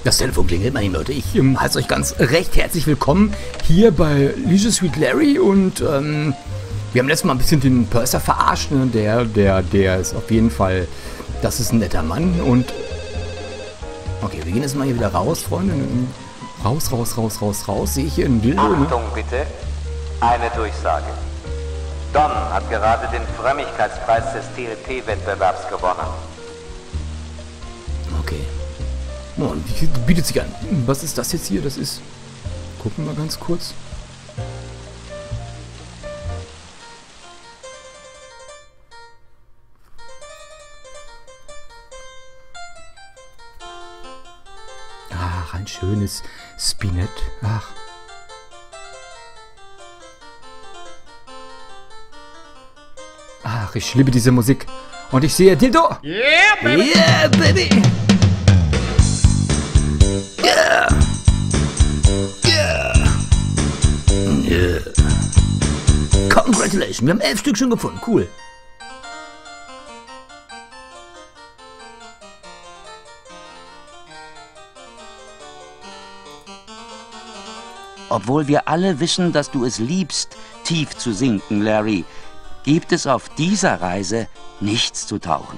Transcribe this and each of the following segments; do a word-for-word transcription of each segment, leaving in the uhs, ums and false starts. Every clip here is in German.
Das Telefon klingelt, meine Leute. Ich ähm, heiße euch ganz recht herzlich willkommen hier bei Leisure Suit Larry und ähm, wir haben letztes Mal ein bisschen den Purser verarscht, ne? Der, der, der ist auf jeden Fall, das ist ein netter Mann und okay, wir gehen jetzt mal hier wieder raus, Freunde. Raus, raus, raus, raus, raus. Sehe ich hier ein Dildo, ne? Achtung bitte, eine Durchsage. Don hat gerade den Frömmigkeitspreis des T L P-Wettbewerbs gewonnen. Okay. Oh, und bietet sich an. Was ist das jetzt hier? Das ist... Gucken wir mal ganz kurz. Ach, ein schönes Spinett. Ach. Ach, ich liebe diese Musik. Und ich sehe Dildo. Yeah, baby! Yeah, baby! Yeah! Yeah! Yeah! Congratulations, wir haben elf Stück schon gefunden. Cool. Obwohl wir alle wissen, dass du es liebst, tief zu sinken, Larry, gibt es auf dieser Reise nichts zu tauchen.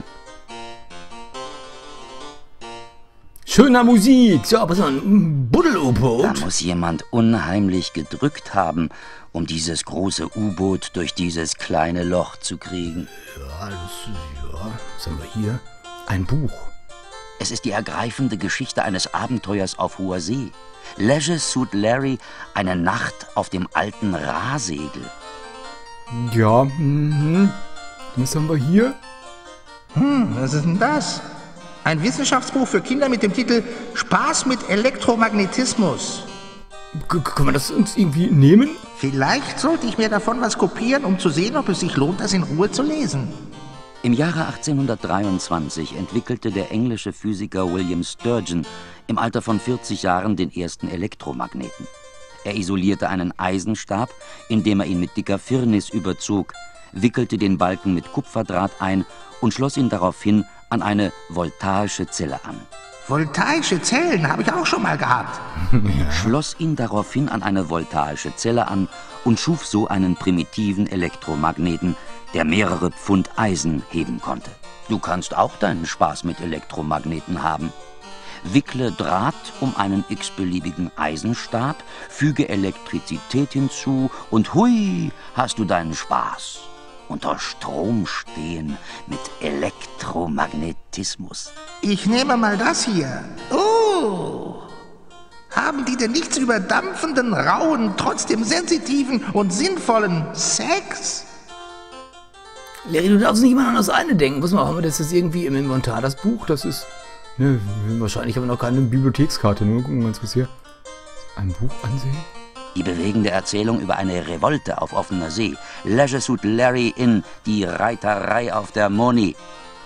Schöner Musik. So, aber so ein Buddel-U-Boot. Da muss jemand unheimlich gedrückt haben, um dieses große U-Boot durch dieses kleine Loch zu kriegen. Ja, das, ja, was haben wir hier? Ein Buch. Es ist die ergreifende Geschichte eines Abenteuers auf hoher See. Leisure Suit Larry, eine Nacht auf dem alten Rahsegel. Ja, mhm. Was haben wir hier? Hm, was ist denn das? Ein Wissenschaftsbuch für Kinder mit dem Titel Spaß mit Elektromagnetismus. K können wir das uns irgendwie nehmen? Vielleicht sollte ich mir davon was kopieren, um zu sehen, ob es sich lohnt, das in Ruhe zu lesen. Im Jahre achtzehnhundertdreiundzwanzig entwickelte der englische Physiker William Sturgeon im Alter von vierzig Jahren den ersten Elektromagneten. Er isolierte einen Eisenstab, indem er ihn mit dicker Firnis überzog, wickelte den Balken mit Kupferdraht ein und schloss ihn daraufhin an eine voltaische Zelle an. Voltaische Zellen habe ich auch schon mal gehabt. Ja. Schloss ihn daraufhin an eine voltaische Zelle an und schuf so einen primitiven Elektromagneten, der mehrere Pfund Eisen heben konnte. Du kannst auch deinen Spaß mit Elektromagneten haben. Wickle Draht um einen x-beliebigen Eisenstab, füge Elektrizität hinzu und hui, hast du deinen Spaß. Unter Strom stehen mit Elektromagnetismus. Ich nehme mal das hier. Oh! Haben die denn nichts über dampfenden, rauen, trotzdem sensitiven und sinnvollen Sex? Larry, du darfst nicht immer an das eine denken. Was machen wir? Das ist irgendwie im Inventar. Das Buch, das ist... Ne, wahrscheinlich haben wir noch keine Bibliothekskarte. Nur gucken wir uns kurz hier. Ein Buch ansehen. Die bewegende Erzählung über eine Revolte auf offener See. Leisure Suit Larry in Die Reiterei auf der Moni.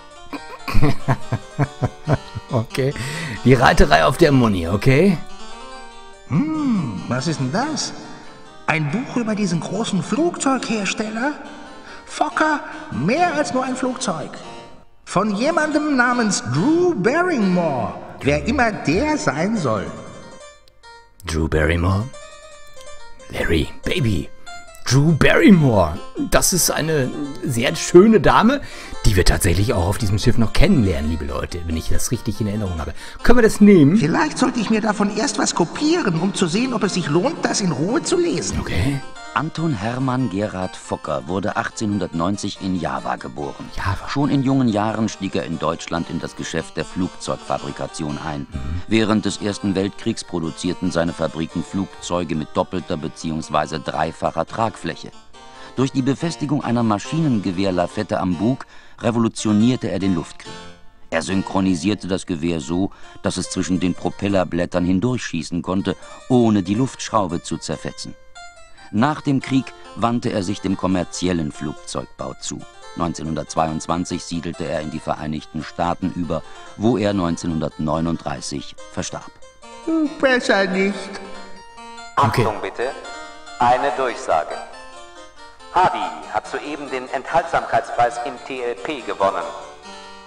Okay. Die Reiterei auf der Moni, okay? Hm, was ist denn das? Ein Buch über diesen großen Flugzeughersteller? Fokker, mehr als nur ein Flugzeug. Von jemandem namens Drew Barrymore, wer immer der sein soll. Drew Barrymore? Larry, Baby. Drew Barrymore. Das ist eine sehr schöne Dame, die wir tatsächlich auch auf diesem Schiff noch kennenlernen, liebe Leute, wenn ich das richtig in Erinnerung habe. Können wir das nehmen? Vielleicht sollte ich mir davon erst was kopieren, um zu sehen, ob es sich lohnt, das in Ruhe zu lesen. Okay. Anton Hermann Gerhard Fokker wurde achtzehnhundertneunzig in Java geboren. Java. Schon in jungen Jahren stieg er in Deutschland in das Geschäft der Flugzeugfabrikation ein. Mhm. Während des Ersten Weltkriegs produzierten seine Fabriken Flugzeuge mit doppelter bzw. dreifacher Tragfläche. Durch die Befestigung einer Maschinengewehrlafette am Bug revolutionierte er den Luftkrieg. Er synchronisierte das Gewehr so, dass es zwischen den Propellerblättern hindurchschießen konnte, ohne die Luftschraube zu zerfetzen. Nach dem Krieg wandte er sich dem kommerziellen Flugzeugbau zu. neunzehnhundertzweiundzwanzig siedelte er in die Vereinigten Staaten über, wo er neunzehnhundertneununddreißig verstarb. Besser nicht. Okay. Achtung bitte, eine Durchsage. Hardy hat soeben den Enthaltsamkeitspreis im T L P gewonnen.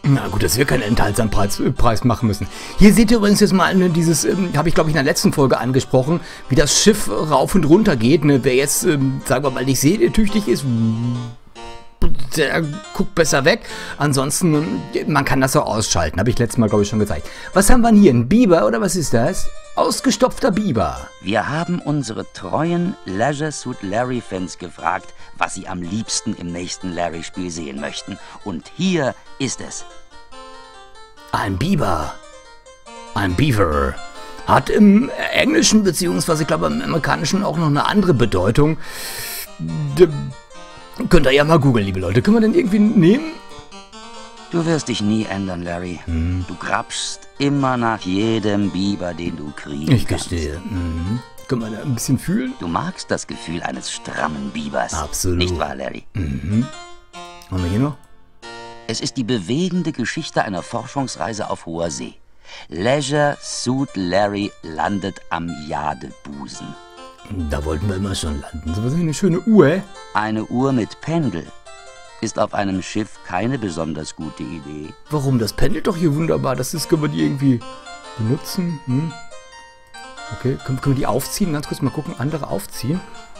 Na gut, dass wir keinen enthaltsamen Preis, äh, Preis machen müssen. Hier seht ihr übrigens jetzt mal ne, dieses, ähm, habe ich glaube ich in der letzten Folge angesprochen, wie das Schiff rauf und runter geht. Ne? Wer jetzt, ähm, sagen wir mal, nicht sehtüchtig ist, der guckt besser weg. Ansonsten, man kann das auch ausschalten. Habe ich letztes Mal, glaube ich, schon gezeigt. Was haben wir denn hier? Ein Biber oder was ist das? Ausgestopfter Biber. Wir haben unsere treuen Leisure Suit Larry-Fans gefragt, was sie am liebsten im nächsten Larry-Spiel sehen möchten. Und hier ist es. Ein Biber. Ein Beaver. Hat im Englischen, beziehungsweise ich glaube im Amerikanischen auch noch eine andere Bedeutung. D Könnt ihr ja mal googeln, liebe Leute. Können wir den irgendwie nehmen? Du wirst dich nie ändern, Larry. Hm. Du grapschst immer nach jedem Biber, den du kriegen Ich kannst. gestehe. Mhm. Können wir da ein bisschen fühlen? Du magst das Gefühl eines strammen Bibers. Absolut. Nicht wahr, Larry? Mhm. Haben wir hier noch? Es ist die bewegende Geschichte einer Forschungsreise auf hoher See. Leisure Suit Larry landet am Jadebusen. Da wollten wir immer schon landen. So was ist eine schöne Uhr. Eine Uhr mit Pendel ist auf einem Schiff keine besonders gute Idee. Warum? Das pendelt doch hier wunderbar. Das ist, können wir die irgendwie benutzen? Hm? Okay, können, können wir die aufziehen? Ganz kurz mal gucken. Andere aufziehen.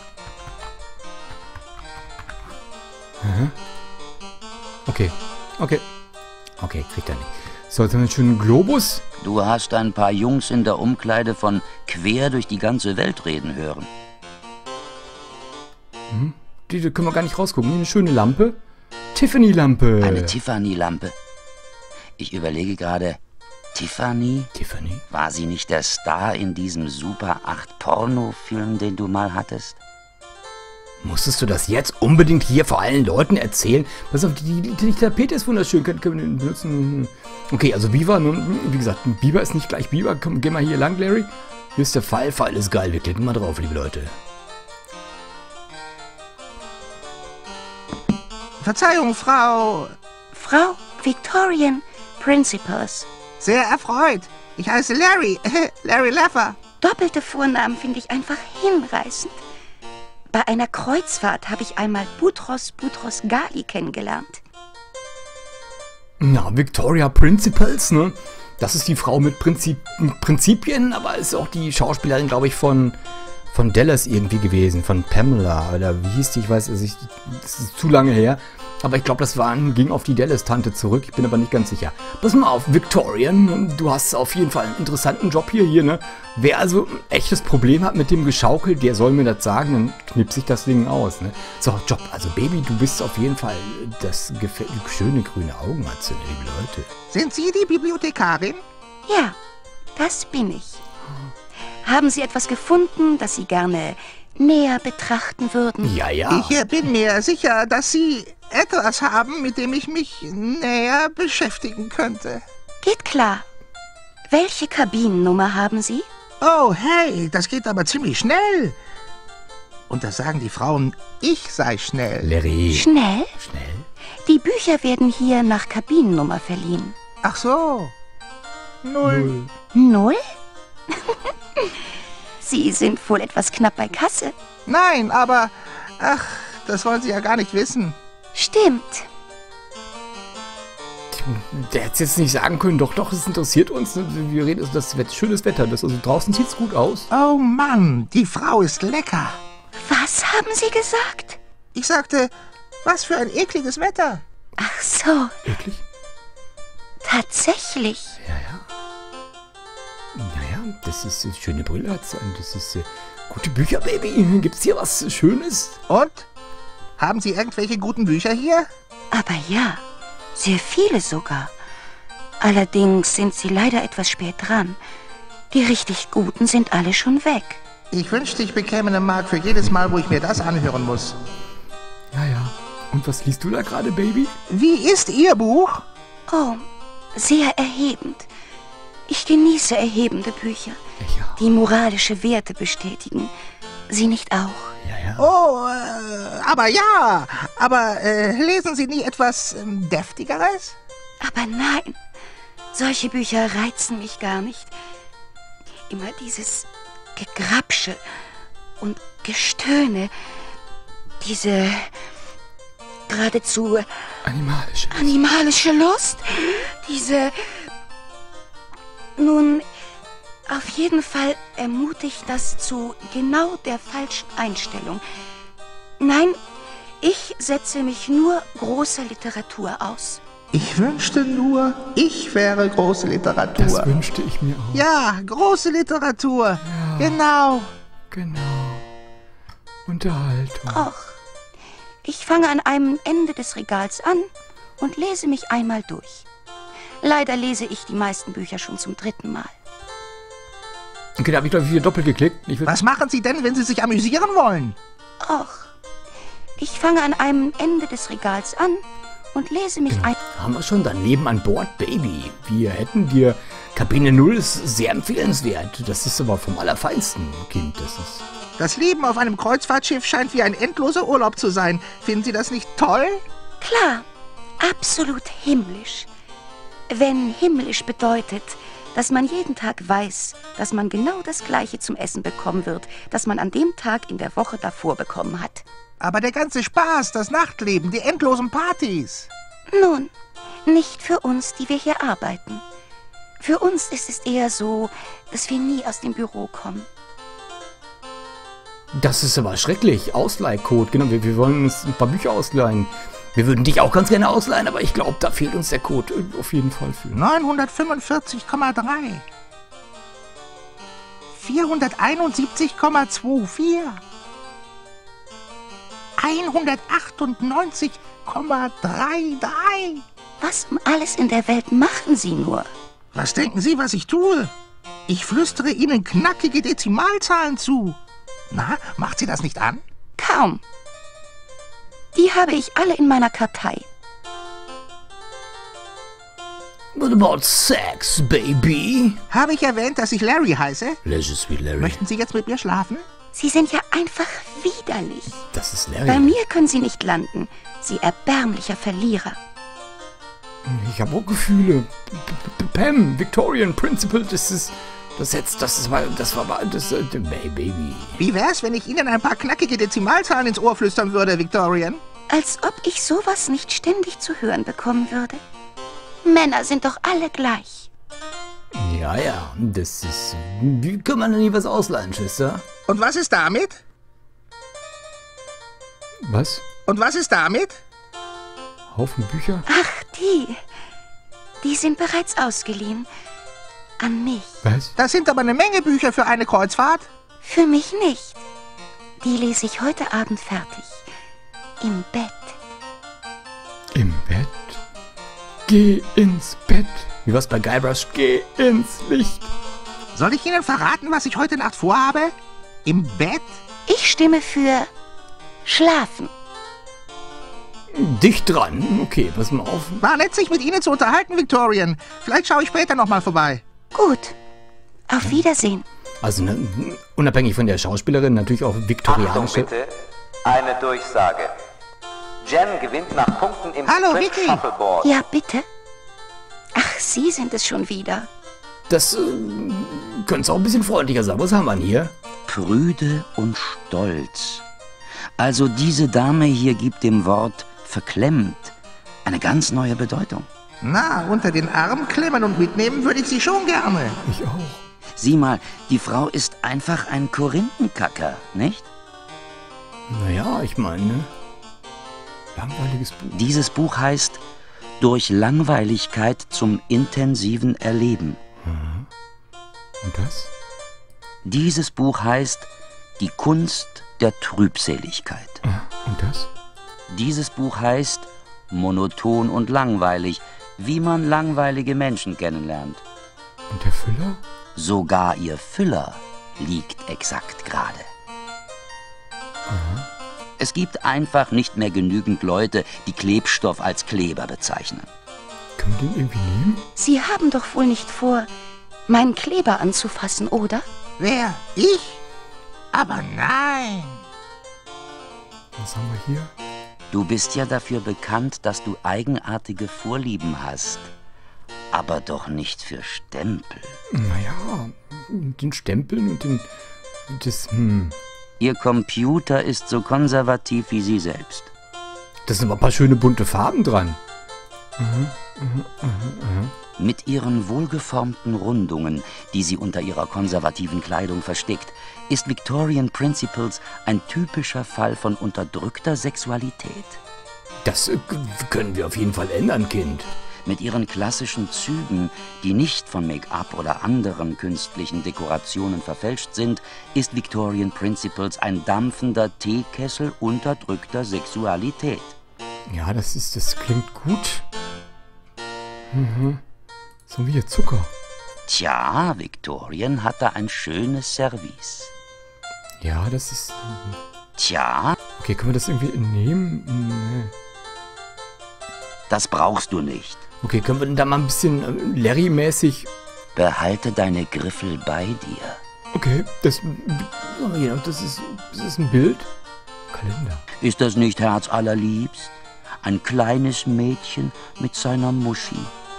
Aha. Okay, okay. Okay, kriegt er nicht. So, jetzt haben wir einen schönen Globus. Du hast ein paar Jungs in der Umkleide von quer durch die ganze Welt reden hören. Hm? Die, die können wir gar nicht rausgucken. Hier eine schöne Lampe. Tiffany-Lampe. Eine Tiffany-Lampe. Ich überlege gerade, Tiffany? Tiffany? War sie nicht der Star in diesem Super acht Porno-Film, den du mal hattest? Musstest du das jetzt unbedingt hier vor allen Leuten erzählen? Pass auf, die, die, die Tapete ist wunderschön. Können, können wir den benutzen? Okay, also Biber, nun, wie gesagt, ein Biber ist nicht gleich Biber. Komm, geh mal hier lang, Larry. Hier ist der Pfeil. Pfeil ist geil. Wir klicken mal drauf, liebe Leute. Verzeihung, Frau... Frau Victorian Principals. Sehr erfreut. Ich heiße Larry. Larry Laffer. Doppelte Vornamen finde ich einfach hinreißend. Bei einer Kreuzfahrt habe ich einmal Boutros Boutros Ghali kennengelernt. Ja, Victoria Principals, ne? Das ist die Frau mit Prinzip Prinzipien, aber ist auch die Schauspielerin, glaube ich, von, von Dallas irgendwie gewesen. Von Pamela, oder wie hieß die? Ich weiß, also ich, das ist zu lange her. Aber ich glaube, das war, ging auf die Dallas-Tante zurück. Ich bin aber nicht ganz sicher. Pass mal auf, Victorian, du hast auf jeden Fall einen interessanten Job hier, hier, ne? Wer also ein echtes Problem hat mit dem Geschaukel, der soll mir das sagen, dann knippt sich das Ding aus, ne? So, Job, also Baby, du bist auf jeden Fall das gefällt, schöne grüne Augen hat, ne, liebe Leute. Sind Sie die Bibliothekarin? Ja, das bin ich. Haben Sie etwas gefunden, das Sie gerne näher betrachten würden? Ja, ja. Ich äh, bin mir sicher, dass Sie etwas haben, mit dem ich mich näher beschäftigen könnte. Geht klar. Welche Kabinennummer haben Sie? Oh, hey, das geht aber ziemlich schnell. Und da sagen die Frauen, ich sei schnell. Larry. Schnell? Schnell? Die Bücher werden hier nach Kabinennummer verliehen. Ach so. Null. Null? Sie sind wohl etwas knapp bei Kasse. Nein, aber... Ach, das wollen Sie ja gar nicht wissen. Stimmt. Der hätte es jetzt nicht sagen können, doch, doch, es interessiert uns. Wir reden, das ist schönes Wetter. Das, also draußen sieht es gut aus. Oh Mann, die Frau ist lecker. Was haben Sie gesagt? Ich sagte, was für ein ekliges Wetter. Ach so, Wirklich? tatsächlich. Ja, ja. Naja, das ist eine schöne Brille. Hat sie. Das ist äh, gute Bücher, Baby. Gibt's hier was Schönes? Und? Haben Sie irgendwelche guten Bücher hier? Aber ja, sehr viele sogar. Allerdings sind Sie leider etwas spät dran. Die richtig guten sind alle schon weg. Ich wünschte, ich bekäme eine Mark für jedes Mal, wo ich mir das anhören muss. Ja, ja. Und was liest du da gerade, Baby? Wie ist Ihr Buch? Oh, sehr erhebend. Ich genieße erhebende Bücher, Ja. die moralische Werte bestätigen. Sie nicht auch? Ja, ja. Oh, äh, aber ja. Aber äh, lesen Sie nie etwas ähm, Deftigeres? Aber nein, solche Bücher reizen mich gar nicht. Immer dieses Gegrapsche und Gestöhne, diese geradezu Animalische. animalische Lust. Diese... Nun, auf jeden Fall ermutigt das zu genau der falschen Einstellung. Nein, ich setze mich nur großer Literatur aus. Ich wünschte nur, ich wäre große Literatur. Das wünschte ich mir auch. Ja, große Literatur. Ja. Genau. Genau. Unterhaltung. Och, ich fange an einem Ende des Regals an und lese mich einmal durch. Leider lese ich die meisten Bücher schon zum dritten Mal. Okay, da habe ich, glaube ich, wieder doppelt geklickt. Ich will Was machen Sie denn, wenn Sie sich amüsieren wollen? Och, ich fange an einem Ende des Regals an und lese mich ein... Haben wir schon daneben an Bord, Baby. Wir hätten dir... Kabine null ist sehr empfehlenswert. Das ist aber vom Allerfeinsten, Kind. Das ist... Das Leben auf einem Kreuzfahrtschiff scheint wie ein endloser Urlaub zu sein. Finden Sie das nicht toll? Klar, absolut himmlisch. Wenn himmlisch bedeutet, dass man jeden Tag weiß, dass man genau das Gleiche zum Essen bekommen wird, das man an dem Tag in der Woche davor bekommen hat. Aber der ganze Spaß, das Nachtleben, die endlosen Partys. Nun, nicht für uns, die wir hier arbeiten. Für uns ist es eher so, dass wir nie aus dem Büro kommen. Das ist aber schrecklich. Ausleihcode. Genau, wir, wir wollen uns ein paar Bücher ausleihen. Wir würden dich auch ganz gerne ausleihen, aber ich glaube, da fehlt uns der Code auf jeden Fall für. neunhundertfünfundvierzig Komma drei. vierhunderteinundsiebzig Komma vierundzwanzig. hundertachtundneunzig Komma dreiunddreißig. Was um alles in der Welt machen Sie nur? Was denken Sie, was ich tue? Ich flüstere Ihnen knackige Dezimalzahlen zu. Na, macht Sie das nicht an? Kaum. Die habe ich alle in meiner Kartei. What about sex, baby? Habe ich erwähnt, dass ich Larry heiße? Leisure Sweet Larry. Möchten Sie jetzt mit mir schlafen? Sie sind ja einfach widerlich. Das ist Larry. Bei mir können Sie nicht landen. Sie erbärmlicher Verlierer. Ich habe auch Gefühle. P- P- Pam, Victorian Principal, das ist... Das jetzt, das ist, das war, das, äh, Baby. Wie wär's, wenn ich Ihnen ein paar knackige Dezimalzahlen ins Ohr flüstern würde, Victorian? Als ob ich sowas nicht ständig zu hören bekommen würde. Männer sind doch alle gleich. Ja, ja, das ist... Wie kann man denn nie was ausleihen, Schwester? Und was ist damit? Was? Und was ist damit? Haufen Bücher? Ach, die. Die sind bereits ausgeliehen. An mich. Was? Das sind aber eine Menge Bücher für eine Kreuzfahrt. Für mich nicht. Die lese ich heute Abend fertig. Im Bett. Im Bett? Geh ins Bett. Wie war's bei Guybrush? Geh ins Licht. Soll ich Ihnen verraten, was ich heute Nacht vorhabe? Im Bett? Ich stimme für Schlafen. Dicht dran. Okay, pass mal auf. War nett, sich mit Ihnen zu unterhalten, Victorian. Vielleicht schaue ich später nochmal vorbei. Gut. Auf Wiedersehen. Also, ne, unabhängig von der Schauspielerin, natürlich auch Achtung viktorianische... bitte, eine Durchsage. Jen gewinnt nach Punkten im Hallo, Sprint Vicky. Shuffleboard. Ja, bitte? Ach, Sie sind es schon wieder. Das äh, könnte auch ein bisschen freundlicher sein. Was haben wir denn hier? Prüde und stolz. Also diese Dame hier gibt dem Wort verklemmt eine ganz neue Bedeutung. Na, unter den Arm klemmen und mitnehmen würde ich Sie schon gerne. Ich auch. Sieh mal, die Frau ist einfach ein Korinthenkacker, nicht? Naja, ich meine, ne? Langweiliges Buch. Dieses Buch heißt Durch Langweiligkeit zum intensiven Erleben. Und das? Dieses Buch heißt Die Kunst der Trübseligkeit. Ah, und das? Dieses Buch heißt Monoton und langweilig, wie man langweilige Menschen kennenlernt. Und der Füller? Sogar ihr Füller liegt exakt gerade. Es gibt einfach nicht mehr genügend Leute, die Klebstoff als Kleber bezeichnen. Können wir den irgendwie nehmen? Sie haben doch wohl nicht vor, meinen Kleber anzufassen, oder? Wer? Ich? Aber nein. Was haben wir hier? Du bist ja dafür bekannt, dass du eigenartige Vorlieben hast. Aber doch nicht für Stempel. Naja, mit den Stempeln und den... Das, hm... Ihr Computer ist so konservativ wie Sie selbst. Da sind aber ein paar schöne bunte Farben dran. Mhm. Mhm, mhm, mhm. Mit ihren wohlgeformten Rundungen, die sie unter ihrer konservativen Kleidung versteckt, ist Victorian Principles ein typischer Fall von unterdrückter Sexualität. Das äh, können wir auf jeden Fall ändern, Kind. Mit ihren klassischen Zügen, die nicht von Make-up oder anderen künstlichen Dekorationen verfälscht sind, ist Victorian Principles ein dampfender Teekessel unterdrückter Sexualität. Ja, das ist, das klingt gut. Mhm. So wie Zucker. Tja, Victorian hat da ein schönes Service. Ja, das ist... Tja, Okay, können wir das irgendwie nehmen? Nee. das brauchst du nicht. Okay, können wir denn da mal ein bisschen äh, Larry-mäßig... Behalte deine Griffel bei dir. Okay, das... Oh, ja, das ist, das ist ein Bild. Kalender. Ist das nicht herzallerliebst? Ein kleines Mädchen mit seiner Muschi.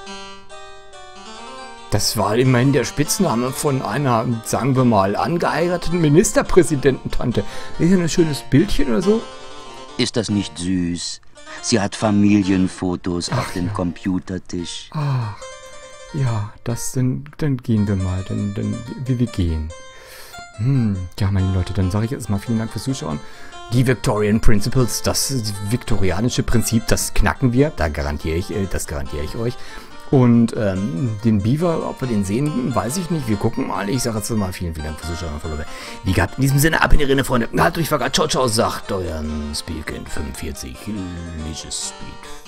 Das war immerhin der Spitzname von einer, sagen wir mal, angeheirateten Ministerpräsidententante. Ist ja ein schönes Bildchen oder so? Ist das nicht süß? Sie hat Familienfotos Ach, auf dem ja. Computertisch. Ach, ja, das, dann, dann gehen wir mal, dann, dann, wie wir gehen. Hm, ja, meine Leute, dann sage ich jetzt mal vielen Dank fürs Zuschauen. Die Victorian Principles, das viktorianische Prinzip, das knacken wir, da garantiere ich, das garantiere ich euch. Und ähm, den Beaver, ob wir den sehen, weiß ich nicht. Wir gucken mal. Ich sage jetzt mal vielen, vielen Dank fürs Zuschauen. Wie gehabt, in diesem Sinne, ab in die Rinne, Freunde. Halt euch wacker. Ciao, ciao, sagt euer Speedkind fünfundvierzig. Licious Speed.